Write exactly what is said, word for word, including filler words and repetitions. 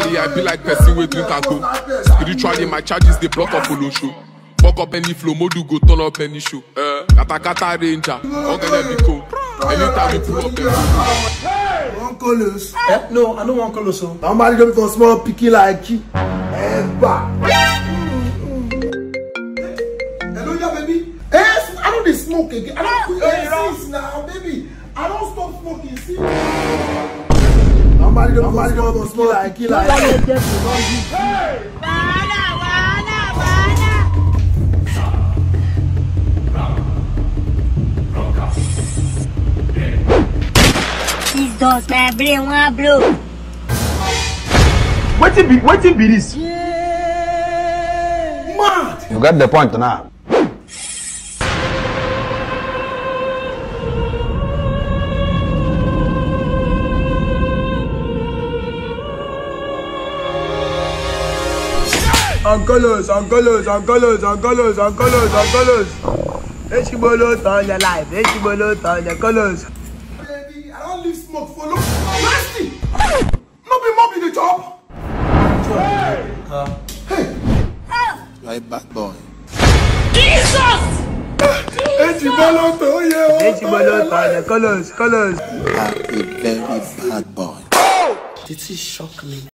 Normally, I be like person with drink and go. Spiritually, my charges they block up follow show. Fuck up any flow, modu go turn up any show. Uh, kata kata ranger, all gonna be cool. Anytime we pull up, hey, one colors. Eh? No, I don't want colors. So I'm married them for small picky like you. Ever. Hello, yeah, baby. Yes, I don't smoke again. I don't quit this now, baby. I don't stop smoking. See. I'm married them for small picky like you. Hey. Dos my brain one blow. Waiting be waiting be this. Mad. You got the point now. Uncolors, uncolors, uncolors, uncolors, uncolors, uncolors. Echibolo turn your life. Echibolo turn your colors. Smoke for look nasty. No be mob in the job. Hey. Huh? Hey. You are a bad boy. Jesus. Echibolo to ye. Echibolo turn your colors, colors. You are a very bad boy. Did he shock me?